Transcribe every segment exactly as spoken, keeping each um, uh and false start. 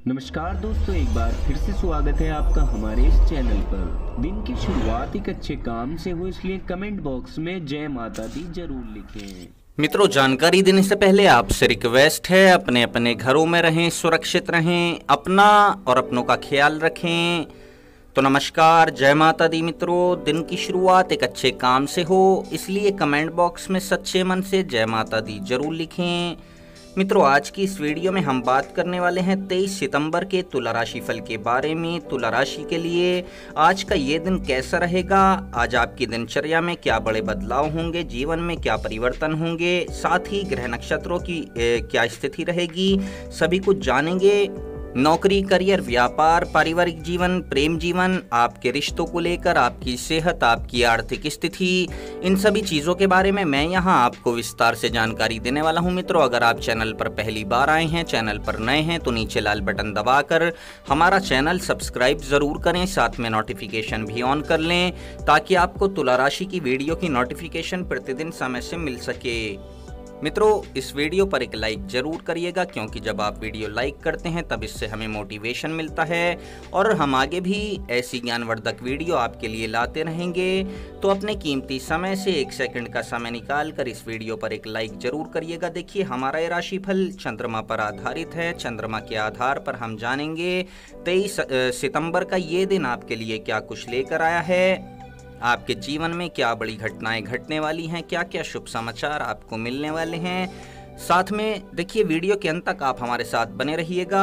नमस्कार दोस्तों, एक बार फिर से स्वागत है आपका हमारे इस चैनल पर। दिन की शुरुआत एक अच्छे काम से हो, इसलिए कमेंट बॉक्स में जय माता दी जरूर लिखें। मित्रों, जानकारी देने से पहले आपसे रिक्वेस्ट है, अपने अपने घरों में रहें, सुरक्षित रहें, अपना और अपनों का ख्याल रखें। तो नमस्कार, जय माता दी। मित्रों, दिन की शुरुआत एक अच्छे काम से हो, इसलिए कमेंट बॉक्स में सच्चे मन से जय माता दी जरूर लिखें। मित्रों, आज की इस वीडियो में हम बात करने वाले हैं तेईस सितंबर के तुला राशि फल के बारे में। तुला राशि के लिए आज का ये दिन कैसा रहेगा, आज आपकी दिनचर्या में क्या बड़े बदलाव होंगे, जीवन में क्या परिवर्तन होंगे, साथ ही ग्रह नक्षत्रों की ए, क्या स्थिति रहेगी, सभी कुछ जानेंगे। नौकरी, करियर, व्यापार, पारिवारिक जीवन, प्रेम जीवन, आपके रिश्तों को लेकर, आपकी सेहत, आपकी आर्थिक स्थिति, इन सभी चीज़ों के बारे में मैं यहाँ आपको विस्तार से जानकारी देने वाला हूँ। मित्रों, अगर आप चैनल पर पहली बार आए हैं, चैनल पर नए हैं, तो नीचे लाल बटन दबाकर हमारा चैनल सब्सक्राइब ज़रूर करें, साथ में नोटिफिकेशन भी ऑन कर लें ताकि आपको तुला राशि की वीडियो की नोटिफिकेशन प्रतिदिन समय से मिल सके। मित्रों, इस वीडियो पर एक लाइक जरूर करिएगा, क्योंकि जब आप वीडियो लाइक करते हैं तब इससे हमें मोटिवेशन मिलता है और हम आगे भी ऐसी ज्ञानवर्धक वीडियो आपके लिए लाते रहेंगे। तो अपने कीमती समय से एक सेकंड का समय निकाल कर इस वीडियो पर एक लाइक जरूर करिएगा। देखिए, हमारा ये राशिफल चंद्रमा पर आधारित है। चंद्रमा के आधार पर हम जानेंगे तेईस सितंबर का ये दिन आपके लिए क्या कुछ लेकर आया है, आपके जीवन में क्या बड़ी घटनाएं घटने वाली हैं, क्या क्या शुभ समाचार आपको मिलने वाले हैं। साथ में देखिए, वीडियो के अंत तक आप हमारे साथ बने रहिएगा।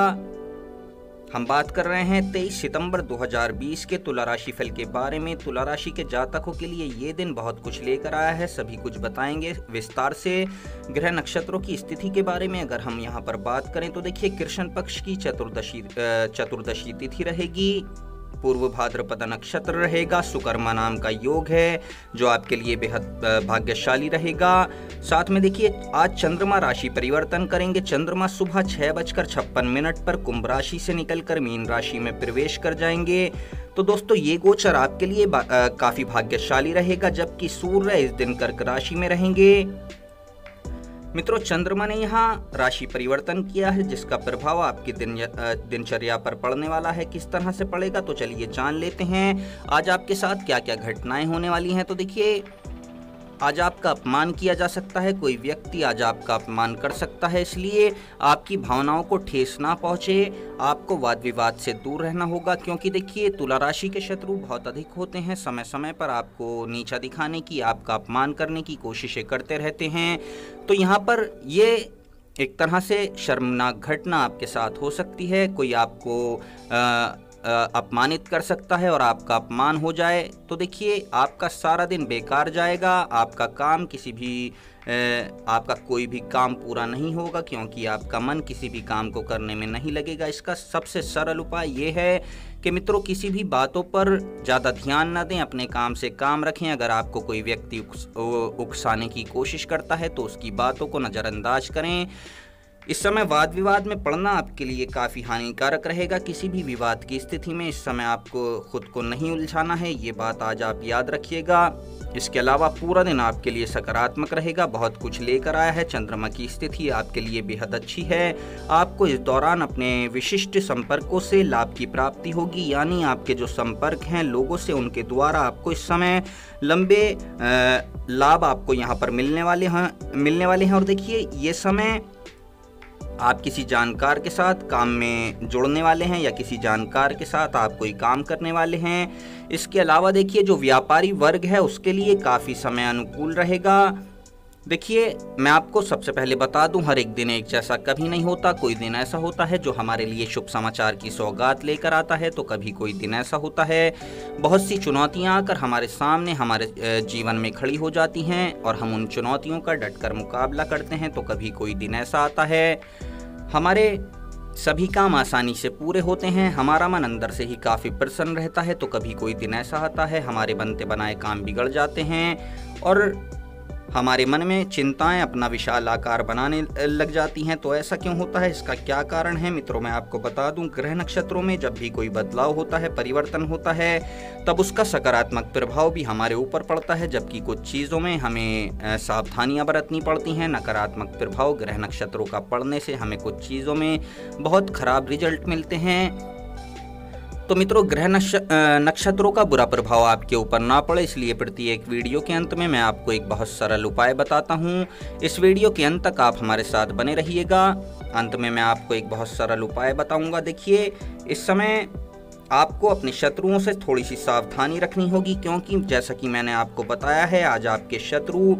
हम बात कर रहे हैं तेईस सितंबर दो हज़ार बीस के तुला राशि फल के बारे में। तुला राशि के जातकों के लिए ये दिन बहुत कुछ लेकर आया है, सभी कुछ बताएंगे विस्तार से। ग्रह नक्षत्रों की स्थिति के बारे में अगर हम यहाँ पर बात करें तो देखिए, कृष्ण पक्ष की चतुर्दशी चतुर्दशी तिथि रहेगी, पूर्व भाद्रपद नक्षत्र रहेगा, सुकर्मा नाम का योग है जो आपके लिए बेहद भाग्यशाली रहेगा। साथ में देखिए, आज चंद्रमा राशि परिवर्तन करेंगे। चंद्रमा सुबह छह बजकर छप्पन मिनट पर कुंभ राशि से निकलकर मीन राशि में प्रवेश कर जाएंगे। तो दोस्तों, ये गोचर आपके लिए काफी भाग्यशाली रहेगा, जबकि सूर्य इस दिन कर्क राशि में रहेंगे। मित्रों, चंद्रमा ने यहाँ राशि परिवर्तन किया है, जिसका प्रभाव आपकी दिन दिनचर्या पर पड़ने वाला है। किस तरह से पड़ेगा, तो चलिए जान लेते हैं आज आपके साथ क्या क्या घटनाएं होने वाली हैं। तो देखिए, आज आपका अपमान किया जा सकता है, कोई व्यक्ति आज आपका अपमान कर सकता है, इसलिए आपकी भावनाओं को ठेस ना पहुंचे। आपको वाद विवाद से दूर रहना होगा, क्योंकि देखिए, तुला राशि के शत्रु बहुत अधिक होते हैं, समय समय पर आपको नीचा दिखाने की, आपका अपमान करने की कोशिशें करते रहते हैं। तो यहाँ पर ये एक तरह से शर्मनाक घटना आपके साथ हो सकती है। कोई आपको आ, अपमानित कर सकता है और आपका अपमान हो जाए, तो देखिए, आपका सारा दिन बेकार जाएगा। आपका काम किसी भी आपका कोई भी काम पूरा नहीं होगा, क्योंकि आपका मन किसी भी काम को करने में नहीं लगेगा। इसका सबसे सरल उपाय ये है कि मित्रों, किसी भी बातों पर ज़्यादा ध्यान न दें, अपने काम से काम रखें। अगर आपको कोई व्यक्ति उकस, उकसाने की कोशिश करता है तो उसकी बातों को नज़रअंदाज करें। इस समय वाद विवाद में पड़ना आपके लिए काफ़ी हानिकारक रहेगा। किसी भी विवाद की स्थिति में इस समय आपको खुद को नहीं उलझाना है, ये बात आज आप याद रखिएगा। इसके अलावा पूरा दिन आपके लिए सकारात्मक रहेगा, बहुत कुछ लेकर आया है। चंद्रमा की स्थिति आपके लिए बेहद अच्छी है। आपको इस दौरान अपने विशिष्ट संपर्कों से लाभ की प्राप्ति होगी, यानी आपके जो संपर्क हैं लोगों से, उनके द्वारा आपको इस समय लंबे लाभ आपको यहाँ पर मिलने वाले हैं मिलने वाले हैं और देखिए, ये समय आप किसी जानकार के साथ काम में जुड़ने वाले हैं या किसी जानकार के साथ आप कोई काम करने वाले हैं। इसके अलावा देखिए, जो व्यापारी वर्ग है उसके लिए काफ़ी समय अनुकूल रहेगा। देखिए, मैं आपको सबसे पहले बता दूं, हर एक दिन एक जैसा कभी नहीं होता। कोई दिन ऐसा होता है जो हमारे लिए शुभ समाचार की सौगात लेकर आता है, तो कभी कोई दिन ऐसा होता है बहुत सी चुनौतियां आकर हमारे सामने हमारे जीवन में खड़ी हो जाती हैं और हम उन चुनौतियों का डटकर मुकाबला करते हैं। तो कभी कोई दिन ऐसा आता है हमारे सभी काम आसानी से पूरे होते हैं, हमारा मन अंदर से ही काफ़ी प्रसन्न रहता है। तो कभी कोई दिन ऐसा आता है हमारे बनते बनाए काम बिगड़ जाते हैं और हमारे मन में चिंताएं अपना विशाल आकार बनाने लग जाती हैं। तो ऐसा क्यों होता है, इसका क्या कारण है मित्रों, मैं आपको बता दूं। ग्रह नक्षत्रों में जब भी कोई बदलाव होता है, परिवर्तन होता है, तब उसका सकारात्मक प्रभाव भी हमारे ऊपर पड़ता है, जबकि कुछ चीज़ों में हमें सावधानियां बरतनी पड़ती हैं। नकारात्मक प्रभाव ग्रह नक्षत्रों का पड़ने से हमें कुछ चीज़ों में बहुत खराब रिजल्ट मिलते हैं। तो मित्रों, ग्रह नक्षत्रों का बुरा प्रभाव आपके ऊपर ना पड़े, इसलिए प्रत्येक वीडियो के अंत में मैं आपको एक बहुत सरल उपाय बताता हूं। इस वीडियो के अंत तक आप हमारे साथ बने रहिएगा। अंत में मैं आपको एक बहुत सरल उपाय बताऊंगा। देखिए, इस समय आपको अपने शत्रुओं से थोड़ी सी सावधानी रखनी होगी, क्योंकि जैसा कि मैंने आपको बताया है, आज आपके शत्रु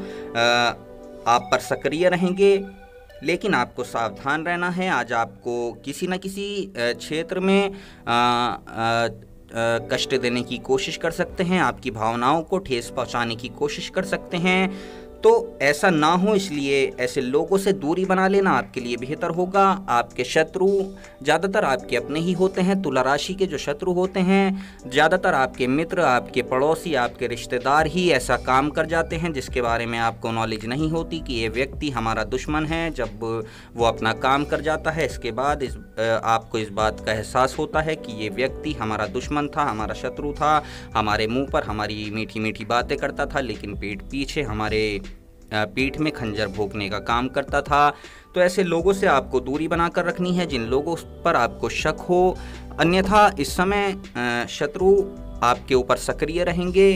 आप पर सक्रिय रहेंगे, लेकिन आपको सावधान रहना है। आज आपको किसी न किसी क्षेत्र में आ, आ, कष्ट देने की कोशिश कर सकते हैं, आपकी भावनाओं को ठेस पहुंचाने की कोशिश कर सकते हैं। तो ऐसा ना हो, इसलिए ऐसे लोगों से दूरी बना लेना आपके लिए बेहतर होगा। आपके शत्रु ज़्यादातर आपके अपने ही होते हैं। तुला राशि के जो शत्रु होते हैं, ज़्यादातर आपके मित्र, आपके पड़ोसी, आपके रिश्तेदार ही ऐसा काम कर जाते हैं जिसके बारे में आपको नॉलेज नहीं होती कि ये व्यक्ति हमारा दुश्मन है। जब वो अपना काम कर जाता है, इसके बाद इस आपको इस बात का एहसास होता है कि ये व्यक्ति हमारा दुश्मन था, हमारा शत्रु था, हमारे मुंह पर हमारी मीठी मीठी बातें करता था, लेकिन पीठ पीछे हमारे पीठ में खंजर भोंकने का काम करता था। तो ऐसे लोगों से आपको दूरी बनाकर रखनी है, जिन लोगों पर आपको शक हो। अन्यथा इस समय शत्रु आपके ऊपर सक्रिय रहेंगे।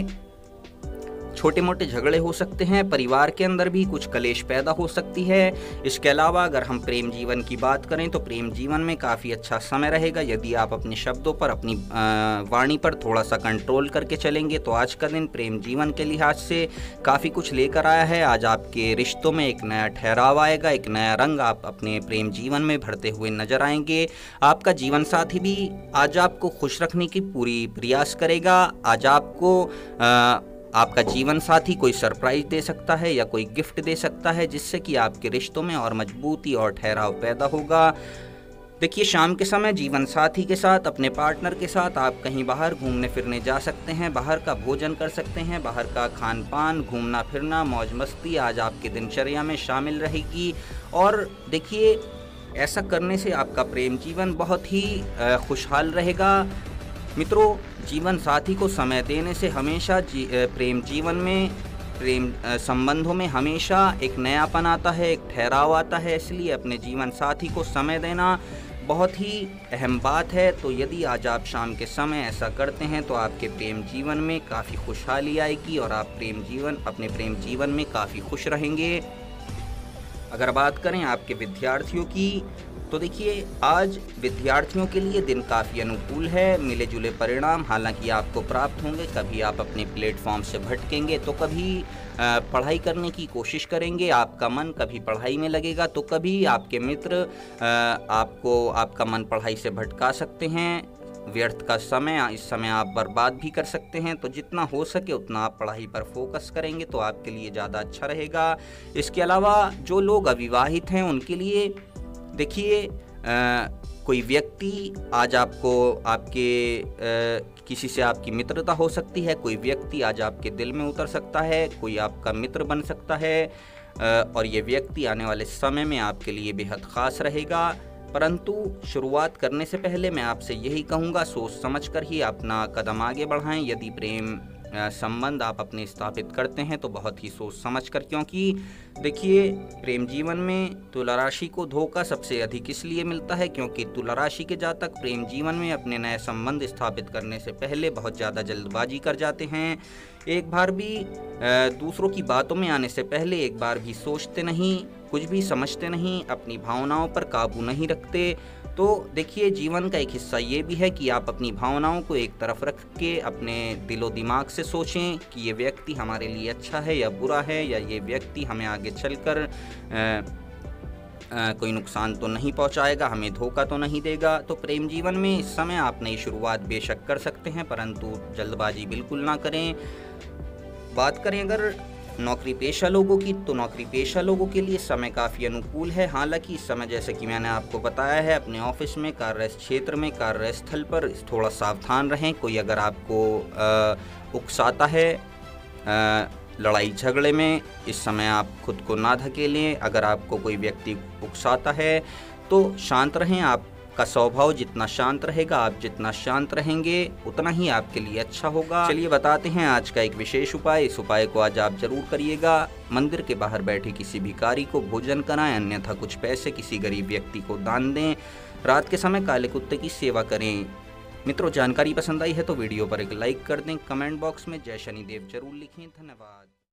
छोटे मोटे झगड़े हो सकते हैं, परिवार के अंदर भी कुछ कलेश पैदा हो सकती है। इसके अलावा अगर हम प्रेम जीवन की बात करें तो प्रेम जीवन में काफ़ी अच्छा समय रहेगा। यदि आप अपने शब्दों पर, अपनी वाणी पर थोड़ा सा कंट्रोल करके चलेंगे तो आज का दिन प्रेम जीवन के लिहाज से काफ़ी कुछ लेकर आया है। आज आपके रिश्तों में एक नया ठहराव आएगा, एक नया रंग आप अपने प्रेम जीवन में भरते हुए नजर आएंगे। आपका जीवन साथी भी आज आपको खुश रखने की पूरी प्रयास करेगा। आज आपको आ, आपका जीवन साथी कोई सरप्राइज दे सकता है या कोई गिफ्ट दे सकता है, जिससे कि आपके रिश्तों में और मजबूती और ठहराव पैदा होगा। देखिए, शाम के समय जीवन साथी के साथ, अपने पार्टनर के साथ आप कहीं बाहर घूमने फिरने जा सकते हैं, बाहर का भोजन कर सकते हैं, बाहर का खान पान, घूमना फिरना, मौज मस्ती आज आपकी दिनचर्या में शामिल रहेगी। और देखिए, ऐसा करने से आपका प्रेम जीवन बहुत ही खुशहाल रहेगा। मित्रों, जीवन साथी को समय देने से हमेशा जी, प्रेम जीवन में, प्रेम संबंधों में हमेशा एक नयापन आता है, एक ठहराव आता है। इसलिए अपने जीवन साथी को समय देना बहुत ही अहम बात है। तो यदि आज आप शाम के समय ऐसा करते हैं तो आपके प्रेम जीवन में काफ़ी खुशहाली आएगी और आप प्रेम जीवन अपने प्रेम जीवन में काफ़ी खुश रहेंगे। अगर बात करें आपके विद्यार्थियों की, तो देखिए, आज विद्यार्थियों के लिए दिन काफ़ी अनुकूल है। मिले जुले परिणाम हालांकि आपको प्राप्त होंगे। कभी आप अपने प्लेटफॉर्म से भटकेंगे तो कभी पढ़ाई करने की कोशिश करेंगे, आपका मन कभी पढ़ाई में लगेगा तो कभी आपके मित्र आपको आपका मन पढ़ाई से भटका सकते हैं। व्यर्थ का समय इस समय आप बर्बाद भी कर सकते हैं। तो जितना हो सके उतना आप पढ़ाई पर फोकस करेंगे तो आपके लिए ज़्यादा अच्छा रहेगा। इसके अलावा जो लोग अविवाहित हैं उनके लिए देखिए, कोई व्यक्ति आज आपको आपके आ, किसी से आपकी मित्रता हो सकती है, कोई व्यक्ति आज आपके दिल में उतर सकता है, कोई आपका मित्र बन सकता है आ, और ये व्यक्ति आने वाले समय में आपके लिए बेहद ख़ास रहेगा। परंतु शुरुआत करने से पहले मैं आपसे यही कहूँगा, सोच समझकर ही अपना कदम आगे बढ़ाएं। यदि प्रेम संबंध आप अपने स्थापित करते हैं तो बहुत ही सोच समझकर, क्योंकि देखिए, प्रेम जीवन में तुला राशि को धोखा सबसे अधिक इसलिए मिलता है क्योंकि तुला राशि के जातक प्रेम जीवन में अपने नए संबंध स्थापित करने से पहले बहुत ज़्यादा जल्दबाजी कर जाते हैं। एक बार भी दूसरों की बातों में आने से पहले एक बार भी सोचते नहीं, कुछ भी समझते नहीं, अपनी भावनाओं पर काबू नहीं रखते। तो देखिए, जीवन का एक हिस्सा ये भी है कि आप अपनी भावनाओं को एक तरफ रख के अपने दिलो दिमाग से सोचें कि ये व्यक्ति हमारे लिए अच्छा है या बुरा है, या ये व्यक्ति हमें आगे चलकर कोई नुकसान तो नहीं पहुंचाएगा, हमें धोखा तो नहीं देगा। तो प्रेम जीवन में इस समय आप नई शुरुआत बेशक कर सकते हैं, परंतु जल्दबाजी बिल्कुल ना करें। बात करें अगर नौकरी पेशा लोगों की, तो नौकरी पेशा लोगों के लिए समय काफ़ी अनुकूल है। हालांकि इस समय जैसे कि मैंने आपको बताया है, अपने ऑफिस में, कार्य क्षेत्र में, कार्यस्थल पर थोड़ा सावधान रहें। कोई अगर आपको आ, उकसाता है, आ, लड़ाई झगड़े में। इस समय आप खुद को ना धकेलें। अगर आपको कोई व्यक्ति उकसाता है तो शांत रहें। आपका स्वभाव जितना शांत रहेगा, आप जितना शांत रहेंगे उतना ही आपके लिए अच्छा होगा। चलिए बताते हैं आज का एक विशेष उपाय। इस उपाय को आज आप जरूर करिएगा। मंदिर के बाहर बैठे किसी भिखारी को भोजन कराएं, अन्यथा कुछ पैसे किसी गरीब व्यक्ति को दान दें। रात के समय काले कुत्ते की सेवा करें। मित्रों, जानकारी पसंद आई है तो वीडियो पर एक लाइक कर दें। कमेंट बॉक्स में जय शनिदेव जरूर लिखें। धन्यवाद।